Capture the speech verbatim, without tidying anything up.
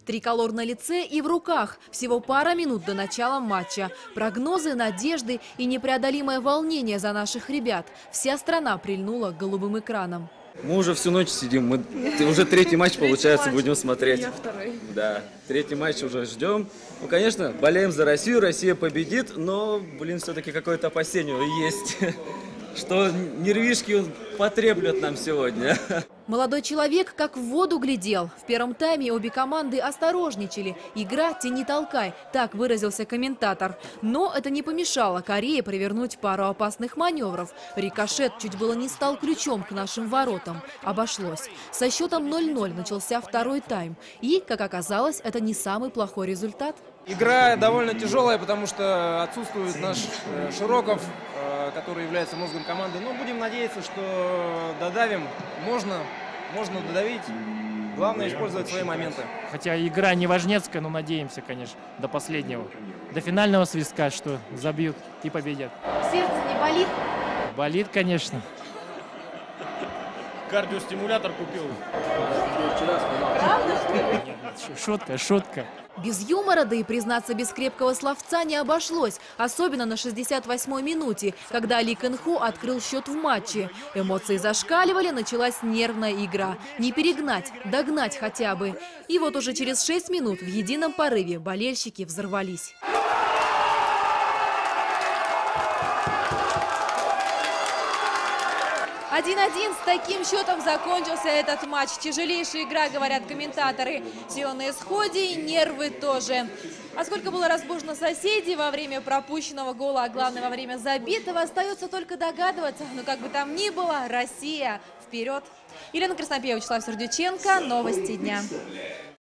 Триколор на лице и в руках. Всего пара минут до начала матча. Прогнозы, надежды и непреодолимое волнение за наших ребят. Вся страна прильнула к голубым экранам. Мы уже всю ночь сидим, мы уже третий матч, получается, матч. будем смотреть. Я второй. Да, третий матч уже ждем. Ну, конечно, болеем за Россию, Россия победит, но, блин, все-таки какое-то опасение есть, что нервишки потреплют нам сегодня. Молодой человек как в воду глядел. В первом тайме обе команды осторожничали. Игра «тяни толкай», так выразился комментатор. Но это не помешало Корее провернуть пару опасных маневров. Рикошет чуть было не стал ключом к нашим воротам. Обошлось. Со счетом ноль ноль начался второй тайм. И, как оказалось, это не самый плохой результат. Игра довольно тяжелая, потому что отсутствует наш э, Широков, э, который является мозгом команды. Но будем надеяться, что додавим. Можно, можно додавить. Главное использовать свои моменты. Хотя игра не важнецкая, но надеемся, конечно, до последнего. До финального свистка, что забьют и победят. Сердце не болит? Болит, конечно. Кардиостимулятор купил. Правда, что ли? Шутка, шутка. Без юмора, да и, признаться, без крепкого словца не обошлось. Особенно на шестьдесят восьмой минуте, когда Ли Кын Хо открыл счет в матче. Эмоции зашкаливали, началась нервная игра. Не перегнать, догнать хотя бы. И вот уже через шесть минут в едином порыве болельщики взорвались. один-один. С таким счетом закончился этот матч. Тяжелейшая игра, говорят комментаторы. Сила на исходе и нервы тоже. А сколько было разбужено соседей во время пропущенного гола, а главное во время забитого, остается только догадываться. Но как бы там ни было, Россия вперед. Елена Краснопьева, Вячеслав Сердюченко. Новости дня.